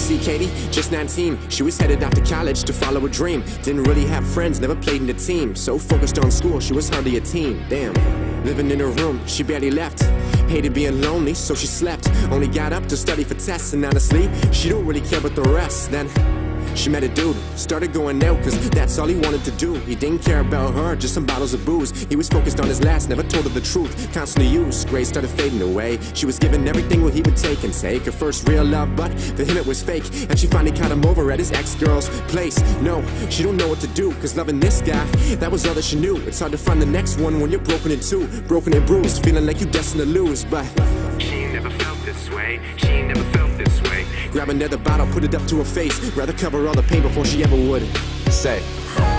See Katie, just 19, she was headed out to college to follow a dream. Didn't really have friends, never played in a team. So focused on school, she was hardly a teen. Damn, living in her room, she barely left. Hated being lonely, so she slept. Only got up to study for tests, and honestly, she don't really care about the rest. Then she met a dude, started going out, cause that's all he wanted to do. He didn't care about her, just some bottles of booze. He was focused on his last, never told her the truth. Constantly used, grace started fading away. She was giving everything what he would take and take. Her first real love, but for him it was fake. And she finally caught him over at his ex-girl's place. No, she don't know what to do, cause loving this guy, that was all that she knew. It's hard to find the next one when you're broken in two. Broken and bruised, feeling like you're destined to lose. But she never felt this way, she never felt this way. Grab another bottle, put it up to her face. Rather cover all the pain before she ever would say